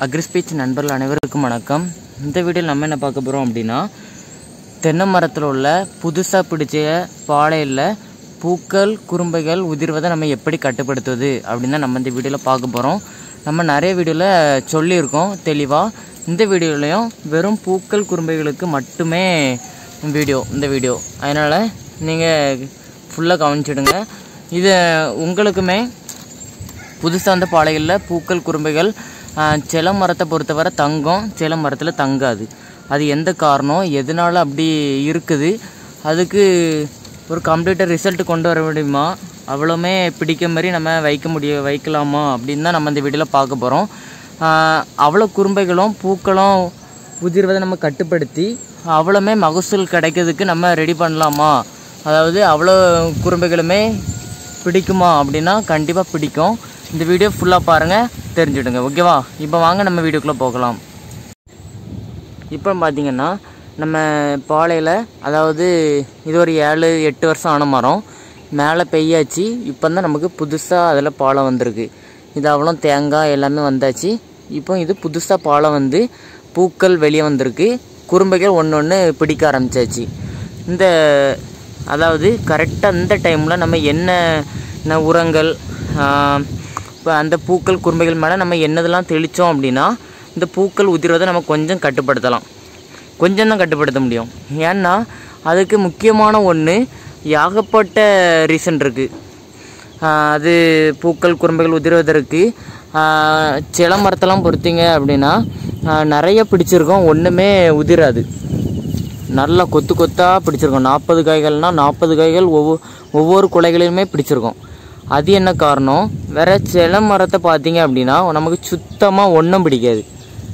அக்ரிஸ்பீச் நண்பர்கள் அனைவருக்கும் வணக்கம். இந்த வீடியோவில் நம்ம என்ன பார்க்க போகிறோம் அப்படின்னா, தென்னை மரத்தில் உள்ள புதுசாக பிடிச்ச பாளையில் பூக்கள் குறும்பைகள் உதிர்வதை நம்ம எப்படி கட்டுப்படுத்துவது அப்படின்னு தான் நம்ம இந்த வீடியோவில் பார்க்க போகிறோம். நம்ம நிறைய வீடியோவில் சொல்லியிருக்கோம் தெளிவாக. இந்த வீடியோலையும் வெறும் பூக்கள் குறும்பைகளுக்கு மட்டுமே இந்த வீடியோ அதனால் நீங்கள் ஃபுல்லாக கவனிச்சிடுங்க. இது உங்களுக்குமே புதுசாக அந்த பாளைகளில் பூக்கள் குறும்பைகள் சில மரத்தை பொறுத்தவரை தங்கும், சில மரத்தில் தங்காது. அது எந்த காரணம், எதனால் அப்படி இருக்குது, அதுக்கு ஒரு கம்ப்ளீட்டாக ரிசல்ட் கொண்டு வர முடியுமா, அவ்வளோமே பிடிக்க மாதிரி நம்ம வைக்கலாமா அப்படின்னு தான் நம்ம இந்த வீடியோவில் பார்க்க போகிறோம். அவ்வளோ குறும்பைகளும் பூக்களும் உதிர்வதை நம்ம கட்டுப்படுத்தி அவ்வளோமே மகசூல் கிடைக்கிறதுக்கு நம்ம ரெடி பண்ணலாமா, அதாவது அவ்வளோ குறும்பைகளுமே பிடிக்குமா அப்படின்னா கண்டிப்பாக பிடிக்கும். இந்த வீடியோ ஃபுல்லாக பாருங்கள், தெரிஞ்சுடுங்க. ஓகேவா? இப்போ வாங்க நம்ம வீடியோக்குள்ளே போகலாம். இப்போ பார்த்திங்கன்னா நம்ம பாளையில், அதாவது இது ஒரு 7-8 வருஷம் ஆன மரம், மேலே பெய்யாச்சு. இப்போ தான் நமக்கு புதுசாக அதில் பாலை வந்திருக்கு. இது அவ்வளோ தேங்காய் எல்லாமே வந்தாச்சு. இப்போ இது புதுசாக பாலை வந்து பூக்கள் வெளியே வந்திருக்கு. குறும்பைகள் ஒன்று பிடிக்க ஆரம்பித்தாச்சு. அதாவது கரெக்டாக இந்த டைமில் நம்ம என்ன உரங்கள், இப்போ அந்த பூக்கள் குறும்பைகள் மேலே நம்ம என்னதெல்லாம் தெளித்தோம் அப்படின்னா இந்த பூக்கள் உதிர்வதை நம்ம கொஞ்சம் கட்டுப்படுத்தலாம். கொஞ்சம் தான் கட்டுப்படுத்த முடியும். ஏன்னா அதுக்கு முக்கியமான ஒன்று, ஏகப்பட்ட ரீசன் இருக்குது. அது பூக்கள் குறும்பைகள் உதிர்வதற்கு சில மரத்தெல்லாம் பொறுத்தீங்க அப்படின்னா நிறைய பிடிச்சிருக்கோம், ஒன்றுமே உதிராது. நல்லா கொத்து கொத்தாக பிடிச்சிருக்கோம். 40 காய்கள்னால் 40 காய்கள் ஒவ்வொரு குலைகளிலுமே பிடிச்சிருக்கோம். அது என்ன காரணம்? வேறு சில மரத்தை பார்த்தீங்க அப்படின்னா நமக்கு சுத்தமாக ஒன்றும் பிடிக்காது,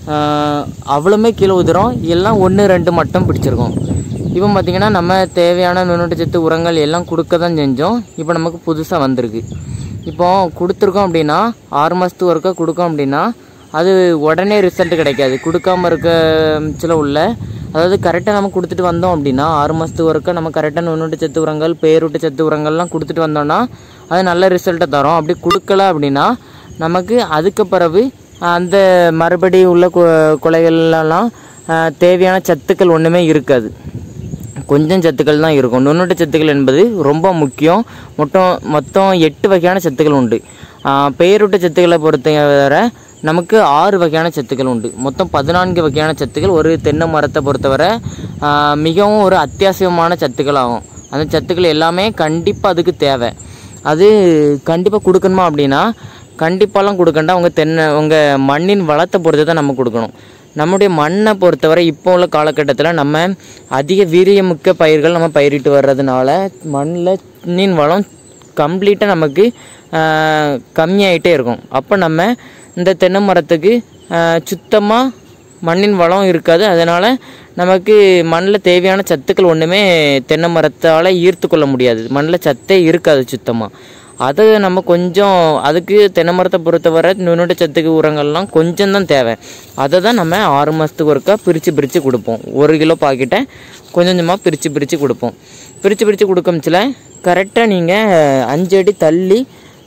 அவ்வளோமே கீழே உதிரும். எல்லாம் 1-2 மட்டும் பிடிச்சிருக்கோம். இப்போ பார்த்திங்கன்னா நம்ம தேவையான நுண்ணூட்டச்சத்து உரங்கள் எல்லாம் கொடுக்க தான் செஞ்சோம். இப்போ நமக்கு புதுசாக வந்திருக்கு. இப்போ கொடுத்துருக்கோம் அப்படின்னா 6 மாதத்துக்கு ஒருக்கா கொடுக்கோம் அப்படின்னா அது உடனே ரிசல்ட் கிடைக்காது. கொடுக்காமல் இருக்க சில உள்ள, அதாவது கரெக்டாக நம்ம கொடுத்துட்டு வந்தோம் அப்படின்னா 6 மாதத்துக்கு ஒருக்கா நம்ம கரெக்டாக நுண்ணூட்டச்சத்து உரங்கள், பேரூட்டச்சத்து உரங்கள்லாம் கொடுத்துட்டு வந்தோம்னா அது நல்ல ரிசல்ட்டை தரும். அப்படி கொடுக்கல அப்படின்னா நமக்கு அதுக்கு பிறகு அந்த மறுபடி உள்ள குலைகள்லாம் தேவையான சத்துக்கள் ஒன்றுமே இருக்காது, கொஞ்சம் சத்துக்கள் தான் இருக்கும். நுண்ணூட்டச்சத்துக்கள் என்பது ரொம்ப முக்கியம். மொத்தம் 8 வகையான சத்துக்கள் உண்டு. பேரூட்டச்சத்துக்களை பொறுத்தவரை நமக்கு 6 வகையான சத்துக்கள் உண்டு. மொத்தம் 14 வகையான சத்துக்கள் ஒரு தென்னை மரத்தை பொறுத்தவரை மிகவும் ஒரு அத்தியாவசியமான சத்துக்கள் ஆகும். அந்த சத்துக்கள் எல்லாமே கண்டிப்பாக அதுக்கு தேவை. அது கண்டிப்பாக கொடுக்கணுமா அப்படின்னா கண்டிப்பாலாம் கொடுக்கண்டா. உங்கள் மண்ணின் வளத்தை பொறுத்து தான் நம்ம கொடுக்கணும். நம்முடைய மண்ணை பொறுத்தவரை இப்போ உள்ள காலகட்டத்தில் நம்ம அதிக வீரியமிக்க பயிர்கள் நம்ம பயிரிட்டு வர்றதுனால மண்ணின் வளம் கம்ப்ளீட்டாக நமக்கு கம்மியாகிட்டே இருக்கும். அப்போ நம்ம இந்த தென்னை மரத்துக்கு சுத்தமாக மண்ணின் வளம் இருக்காது. அதனால் நமக்கு மண்ணில் தேவையான சத்துக்கள் ஒன்றுமே தென்னை மரத்தால் ஈர்த்து கொள்ள முடியாது. மண்ணில் சத்தே இருக்காது சுத்தமாக. அதை நம்ம கொஞ்சம், அதுக்கு தென்னை மரத்தை பொறுத்தவரை நுண்ணூட்டச்சத்துக்கு உரங்கள்லாம் கொஞ்சம் தான் தேவை. அதை தான் நம்ம 6 மாதத்துக்கு ஒருக்கா பிரித்து கொடுப்போம். 1 கிலோ பாக்கெட்டை கொஞ்சமாக பிரித்து கொடுப்போம். பிரித்து கொடுக்கச்சில கரெக்டாக நீங்கள் 5 அடி தள்ளி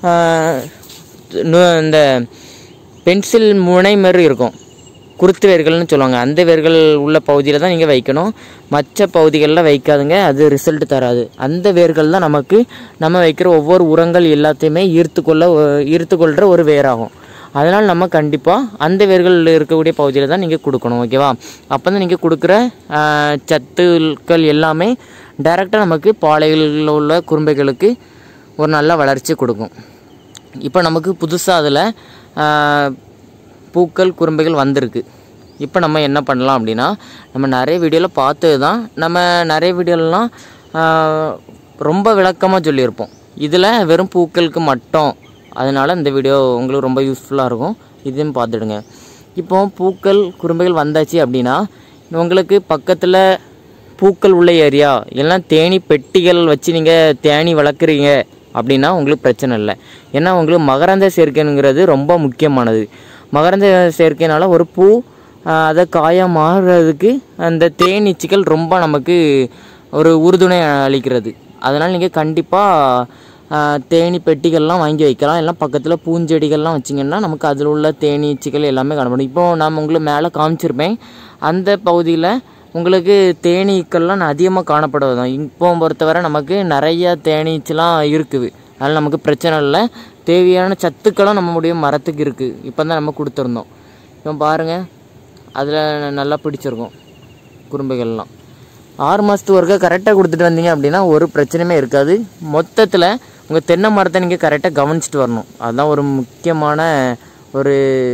இந்த பென்சில் முனை மாதிரி இருக்கும், குருத்து வேர்கள்னு சொல்லுவாங்க, அந்த வேர்கள் உள்ள பகுதியில் தான் நீங்கள் வைக்கணும். மற்ற பகுதிகளில் வைக்காதுங்க, அது ரிசல்ட் தராது. அந்த வேர்கள் தான் நம்ம வைக்கிற ஒவ்வொரு உரங்கள் எல்லாத்தையுமே ஈர்த்துக்கொள்கிற ஒரு வேராகும். அதனால் நம்ம கண்டிப்பாக அந்த வேர்கள் இருக்கக்கூடிய பகுதியில் தான் நீங்கள் கொடுக்கணும். ஓகேவா? அப்போ தான் நீங்கள் கொடுக்குற சத்துக்கள் எல்லாமே டைரெக்டாக நமக்கு பாளைகளில் உள்ள குறும்பைகளுக்கு ஒரு நல்ல வளர்ச்சி கொடுக்கும். இப்போ நமக்கு புதுசாக அதில் பூக்கள் குறும்பைகள் வந்திருக்கு. இப்போ நம்ம என்ன பண்ணலாம் அப்படின்னா, நம்ம நிறைய வீடியோவில் பார்த்தது தான், நம்ம நிறைய வீடியோலாம் ரொம்ப விளக்கமாக சொல்லியிருப்போம். இதில் வெறும் பூக்களுக்கு மட்டும். அதனால் இந்த வீடியோ உங்களுக்கு ரொம்ப யூஸ்ஃபுல்லாக இருக்கும். இதையும் பார்த்துடுங்க. இப்போ பூக்கள் குறும்பைகள் வந்தாச்சு அப்படின்னா உங்களுக்கு பக்கத்தில் பூக்கள் உள்ள ஏரியா எல்லாம் தேனி பெட்டிகள் வச்சு நீங்கள் தேனி வளர்க்குறீங்க அப்படின்னா உங்களுக்கு பிரச்சனை இல்லை. ஏன்னா உங்களுக்கு மகரந்த சேர்க்கைங்கிறது ரொம்ப முக்கியமானது. மகரந்த சேர்க்கையினால ஒரு பூ அதை காயாக மாறுறதுக்கு அந்த தேனீச்சிகள் ரொம்ப நமக்கு ஒரு உறுதுணை அளிக்கிறது. அதனால் நீங்கள் கண்டிப்பாக தேனி பெட்டிகள்லாம் வாங்கி வைக்கலாம். எல்லாம் பக்கத்தில் பூஞ்செடிகள்லாம் வச்சிங்கன்னா நமக்கு அதில் உள்ள தேனீச்சிகள் எல்லாமே காணப்படும். இப்போது நான் உங்களுக்கு மேலே காமிச்சிருப்பேன். அந்த பகுதியில் உங்களுக்கு தேனீக்கள்லாம் அதிகமாக காணப்படுவதும். இப்போ பொறுத்தவரை நமக்கு நிறைய தேனீச்செலாம் இருக்குது. அதனால் நமக்கு பிரச்சனை இல்லை. தேவையான சத்துக்களும் நம்மளுடைய மரத்துக்கு இருக்குது. இப்போ தான் நம்ம கொடுத்துருந்தோம். இப்போ பாருங்கள், அதில் நல்லா பிடிச்சிருக்கும் குரும்பைகள்லாம். 6 மாதத்துக்கு ஒருக்கா கரெக்டாக கொடுத்துட்டு வந்தீங்க அப்படின்னா ஒரு பிரச்சனையுமே இருக்காது. மொத்தத்தில் உங்கள் தென்னை மரத்தை நீங்கள் கரெக்டாக கவனிச்சிட்டு வரணும். அதுதான் ஒரு முக்கியமான ஒரு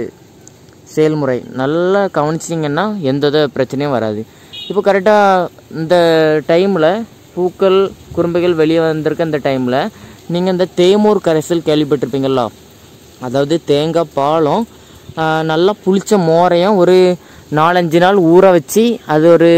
செயல்முறை. நல்லா கவனிச்சிட்டிங்கன்னா எந்த பிரச்சனையும் வராது. இப்போ கரெக்டாக இந்த டைமில் பூக்கள் குரும்பைகள் வெளியே வந்திருக்க இந்த டைமில் நீங்கள் இந்த தேமூர் கரைசல் கேள்விப்பட்டிருப்பீங்களா? அதாவது தேங்காய் பாலும் நல்லா புளிச்ச மோரையும் ஒரு 4-5 நாள் ஊற வச்சு அது ஒரு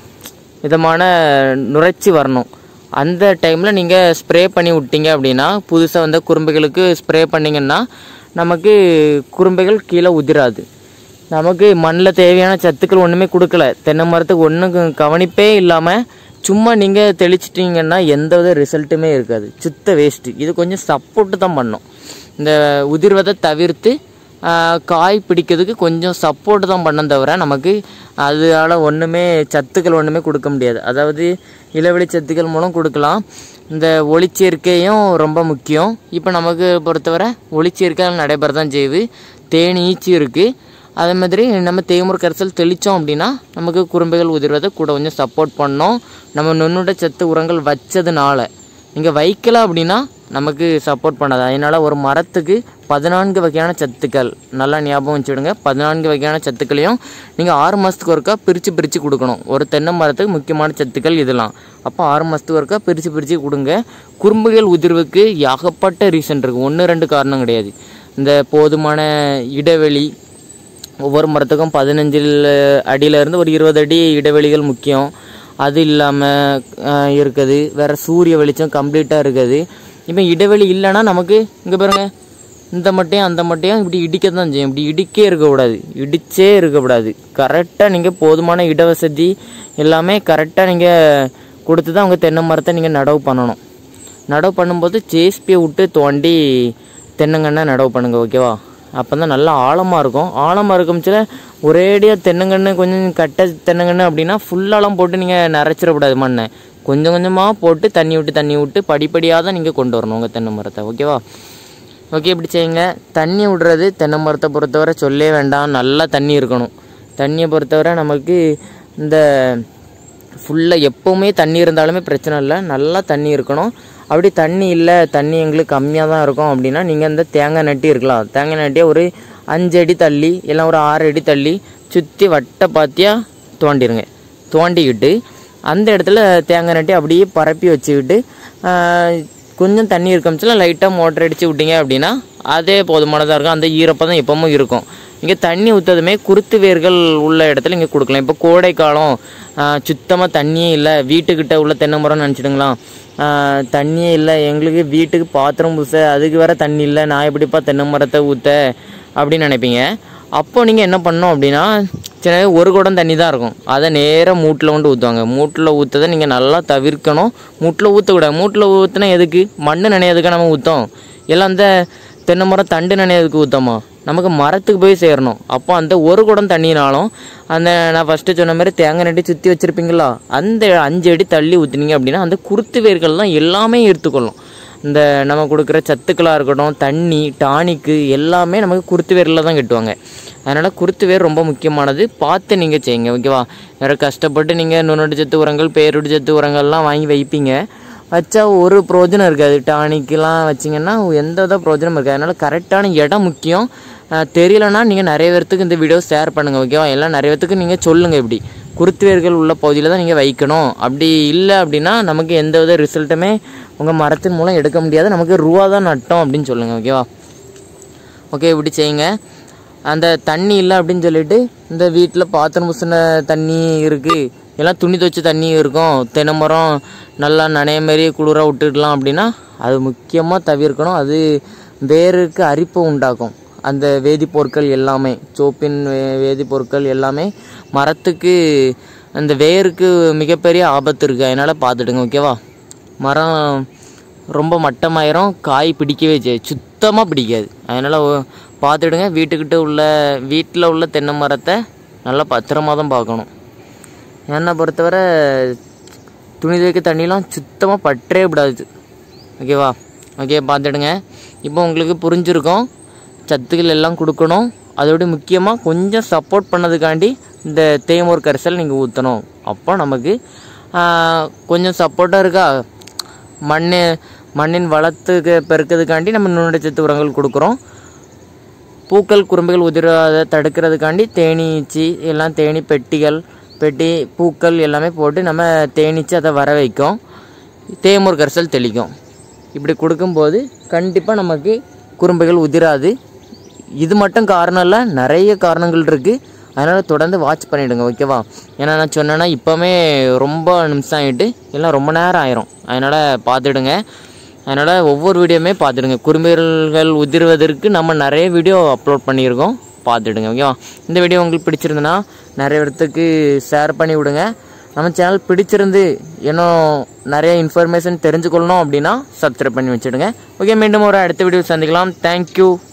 விதமான நுரைச்சி வரணும். அந்த டைமில் நீங்கள் ஸ்ப்ரே பண்ணி விட்டீங்க அப்படின்னா, புதுசாக வந்த குரும்பைகளுக்கு ஸ்ப்ரே பண்ணிங்கன்னா நமக்கு குரும்பைகள் கீழே உதிராது. நமக்கு மண்ணில் தேவையான சத்துக்கள் ஒன்றுமே கொடுக்கல. தென்னை மரத்துக்கு ஒன்றும் கவனிப்பே இல்லாமல் சும்மா நீங்கள் தெளிச்சிட்டிங்கன்னா எந்த வித ரிசல்ட்டுமே இருக்காது. சுத்த வேஸ்ட்டு. இது கொஞ்சம் சப்போர்ட்டு தான் பண்ணும். இந்த உதிர்வதை தவிர்த்து காய் பிடிக்கிறதுக்கு கொஞ்சம் சப்போர்ட்டு தான் பண்ண தவிர நமக்கு அதனால் ஒன்றுமே சத்துக்கள் ஒன்றுமே கொடுக்க முடியாது. அதாவது இளவெளி சத்துக்கள் மூலம் கொடுக்கலாம். இந்த ஒளிச்சேர்க்கையும் ரொம்ப முக்கியம். இப்போ நமக்கு பொறுத்தவரை ஒளிச்சேர்க்கை நடைபெற தான் செய்யுது. தேனீச்சி இருக்குது. அதே மாதிரி நம்ம தேமூர் கரைசல் தெளித்தோம் அப்படின்னா நமக்கு குரும்பைகள் உதிர்வதை கூட கொஞ்சம் சப்போர்ட் பண்ணோம். நம்ம நுண்ணுட சத்து உரங்கள் வச்சதுனால. நீங்கள் வைக்கல அப்படின்னா நமக்கு சப்போர்ட் பண்ணாது. அதனால் ஒரு மரத்துக்கு 14 வகையான சத்துக்கள் நல்லா ஞாபகம் வச்சுவிடுங்க. 14 வகையான சத்துக்களையும் நீங்கள் 6 மாதத்துக்கு ஒருக்கா பிரித்து கொடுக்கணும். ஒரு தென்னை மரத்துக்கு முக்கியமான சத்துக்கள் இதெல்லாம். அப்போ 6 மாதத்துக்கு ஒருக்கா பிரித்து கொடுங்க. குரும்புகள் உதிர்வுக்கு ஏகப்பட்ட ரீசன் இருக்குது. 1-2 காரணம் கிடையாது. இந்த போதுமான இடைவெளி, ஒவ்வொரு மரத்துக்கும் 15 அடியிலேருந்து ஒரு 20 அடி இடைவெளிகள் முக்கியம். அது இல்லாமல் இருக்குது. வேறு சூரிய வெளிச்சம் கம்ப்ளீட்டாக இருக்குது. இப்போ இடைவெளி இல்லைன்னா நமக்கு இங்கே பாருங்கள், இந்த மட்டையும் அந்த மட்டையும் இப்படி இடிக்க தான் செய்யும். இப்படி இடிக்கே இருக்கக்கூடாது, இடிச்சே இருக்கக்கூடாது. கரெக்டாக நீங்கள் போதுமான இடவசதி எல்லாமே கரெக்டாக நீங்கள் கொடுத்து தான் உங்கள் தென்னை மரத்தை நீங்கள் நடவு பண்ணணும். நடவு பண்ணும்போது ஜேசிபியை விட்டு தோண்டி தென்னங்கண்ணை நடவு பண்ணுங்க. ஓகேவா? அப்போ தான் நல்லா ஆழமாக இருக்கும். ஆழமாக இருக்கும்ச்சில் ஒரேடியாக தென்னங்கன்று கொஞ்சம் கட்ட தென்னங்கன்று அப்படின்னா ஃபுல்லாலாம் போட்டு நீங்கள் நிறச்சிடக்கூடாது. மண்ணை கொஞ்சம் கொஞ்சமாக போட்டு தண்ணி விட்டு படிப்படியாக தான் நீங்கள் கொண்டு வரணும் உங்கள் தென்னை மரத்தை. ஓகேவா? ஓகே, இப்படி செய்யுங்க. தண்ணி விடுறது தென்னை மரத்தை பொறுத்தவரை சொல்லே வேண்டாம். நல்லா தண்ணி இருக்கணும். தண்ணியை பொறுத்தவரை நமக்கு இந்த ஃபுல்லாக எப்போவுமே தண்ணி இருந்தாலுமே பிரச்சனை இல்லை. நல்லா தண்ணி இருக்கணும். அப்படி தண்ணி இல்லை, தண்ணி எங்களுக்கு கம்மியாக தான் இருக்கும் அப்படின்னா நீங்கள் இந்த தேங்காய் நட்டி இருக்கலாம். தேங்காய் நட்டியை ஒரு 5 அடி தள்ளி இல்லை ஒரு 6 அடி தள்ளி சுற்றி வட்ட பாத்தியாக தோண்டிடுங்க. தோண்டிக்கிட்டு அந்த இடத்துல தேங்காய் நட்டி அப்படியே பரப்பி வச்சுக்கிட்டு கொஞ்சம் தண்ணி இருக்கமிச்சில் லைட்டாக மோட்டர் அடித்து விட்டீங்க அப்படின்னா அதே போதுமானதாக இருக்கும். அந்த ஈரப்பதம் எப்பவும் இருக்கும். இங்கே தண்ணி ஊற்றதுமே குருத்து வேர்கள் உள்ள இடத்துல இங்கே கொடுக்கலாம். இப்போ கோடை காலம் சுத்தமாக தண்ணியே இல்லை, வீட்டுக்கிட்ட உள்ள தென்னை மரம்னு நினச்சிடுங்களா, தண்ணியே இல்லை, எங்களுக்கு வீட்டுக்கு பாத்திரம் பூச அதுக்கு வேறு தண்ணி இல்லை, நான் எப்படிப்பா தென்னை மரத்தை ஊற்ற அப்படின்னு நினைப்பீங்க. அப்போ நீங்கள் என்ன பண்ணணும் அப்படின்னா, சின்ன ஒரு குடம் தண்ணி தான் இருக்கும், அதை நேராக மூட்டில் கொண்டு ஊற்றுவாங்க. மூட்டில் ஊற்றதை நீங்கள் நல்லா தவிர்க்கணும். மூட்டில் ஊற்றக்கூடாது. மூட்டில் ஊற்றினா எதுக்கு? மண் நனையதுக்காக நம்ம ஊற்றோம். எல்லாம் அந்த தென்னை மரம் தண்டு நனையதுக்கு ஊற்றோமா? நமக்கு மரத்துக்கு போய் சேரணும். அப்போ அந்த ஒரு குடம் தண்ணினாலும் அந்த நான் ஃபஸ்ட்டு சொன்ன மாதிரி தேங்காய் நட்டி சுற்றி வச்சுருப்பீங்களா, அந்த 5 அடி தள்ளி ஊற்றுனீங்க அப்படின்னா அந்த குருத்து வேர்கள் தான் எல்லாமே எடுத்துக்கொள்ளும். இந்த நம்ம கொடுக்குற சத்துக்களாக இருக்கட்டும், தண்ணி, டானிக்கு எல்லாமே நமக்கு குருத்து வேரில் தான் கட்டுவாங்க. அதனால் குருத்து வேர் ரொம்ப முக்கியமானது. பார்த்து நீங்கள் செய்யுங்க. ஓகேவா? வேறு கஷ்டப்பட்டு நீங்கள் நுண்ணூட்ட சத்து உரங்கள், பேரூட்ட சத்து உரங்கள்லாம் வாங்கி வைப்பீங்க. வச்சா ஒரு பிரோஜனம் இருக்காது. டானிக்கெலாம் வச்சிங்கன்னா எந்த வித பிரோஜனம் இருக்காது. அதனால் கரெக்டான இடம் முக்கியம். தெரியலனா நீங்கள் நிறைய பேர்த்துக்கு இந்த வீடியோ ஷேர் பண்ணுங்கள். ஓகேவா? எல்லாம் நிறைய பேர்த்துக்கு நீங்கள் சொல்லுங்கள். இப்படி குருத்து வேர்கள் உள்ள பகுதியில் தான் நீங்கள் வைக்கணும். அப்படி இல்லை அப்படின்னா நமக்கு எந்த வித ரிசல்ட்டுமே உங்கள் மரத்தின் மூலம் எடுக்க முடியாது. நமக்கு ரூபா தான் நட்டோம் அப்படின்னு சொல்லுங்கள். ஓகேவா? ஓகே, இப்படி செய்யுங்க. அந்த தண்ணி இல்லை அப்படின்னு சொல்லிட்டு இந்த வீட்டில் பாத்திரம் பூசின தண்ணி இருக்குது, எல்லாம் துணி துவைச்ச தண்ணி இருக்கும், தென்னை மரம் நல்லா நனைய மாரி குளிராக விட்டுடலாம் அப்படின்னா அது முக்கியமாக தவிர்க்கணும். அது வேருக்கு அரிப்பை உண்டாக்கும். அந்த வேதிப்பொருட்கள் எல்லாமே, சோப்பின் வேதிப்பொருட்கள் எல்லாமே மரத்துக்கு அந்த வேருக்கு மிகப்பெரிய ஆபத்து இருக்குது. அதனால் பார்த்துடுங்க. ஓகேவா? மரம் ரொம்ப மட்டமாயிரும், காய் பிடிக்கவே செய்யாது, சுத்தமாக பிடிக்காது. அதனால் பார்த்துடுங்க. வீட்டில் உள்ள தென்னை மரத்தை நல்லா பத்திரமாக தான் பார்க்கணும். என்னை பொறுத்தவரை துணி துவைக்க தண்ணிலாம் சுத்தமாக பற்றே விடாது. ஓகேவா? ஓகே, பார்த்துடுங்க. இப்போ உங்களுக்கு புரிஞ்சிருக்கும், சத்துக்கள் எல்லாம் கொடுக்கணும். அதோட முக்கியமாக கொஞ்சம் சப்போர்ட் பண்ணதுக்காண்டி இந்த தேமோர் கரைசல் நீங்கள் ஊற்றணும். அப்போ நமக்கு கொஞ்சம் சப்போர்ட்டாக இருக்கா, மண்ணின் வளத்துக்கு பெருக்கிறதுக்காண்டி நம்ம நுண்ணூட்டச்சத்து உரங்கள் கொடுக்குறோம். பூக்கள் குறும்பைகள் உதிராத தடுக்கிறதுக்காண்டி தேனீச்சி எல்லாம் பெட்டி பூக்கள் எல்லாமே போட்டு நம்ம தேனீச்சி அதை வர வைக்கும். தேமோர் கரைசல் தெளிக்கும். இப்படி கொடுக்கும்போது கண்டிப்பாக நமக்கு குறும்பைகள் உதிராது. இது மட்டும் காரணம் இல்லை, நிறைய காரணங்கள் இருக்குது. அதனால் தொடர்ந்து வாட்ச் பண்ணிவிடுங்க. ஓகேவா? ஏன்னா நான் சொன்னேன்னா இப்போவே ரொம்ப நிமிஷம் ஆகிட்டு எல்லாம் ரொம்ப நேரம் ஆயிரும். அதனால் பார்த்துடுங்க. அதனால் ஒவ்வொரு வீடியோவுமே பார்த்துடுங்க. குறும்பைகள் உதிர்வதற்கு நம்ம நிறைய வீடியோ அப்லோட் பண்ணியிருக்கோம், பார்த்துடுங்க. ஓகேவா? இந்த வீடியோ உங்களுக்கு பிடிச்சிருந்துன்னா நிறைய பேர்த்துக்கு ஷேர் பண்ணி விடுங்க. நம்ம சேனல் பிடிச்சிருந்து இன்னும் நிறைய இன்ஃபர்மேஷன் தெரிஞ்சுக்கொள்ளணும் அப்படின்னா சப்ஸ்கிரைப் பண்ணி வச்சுடுங்க. ஓகே, மீண்டும் ஒரு அடுத்த வீடியோ சந்திக்கலாம். தேங்க்யூ.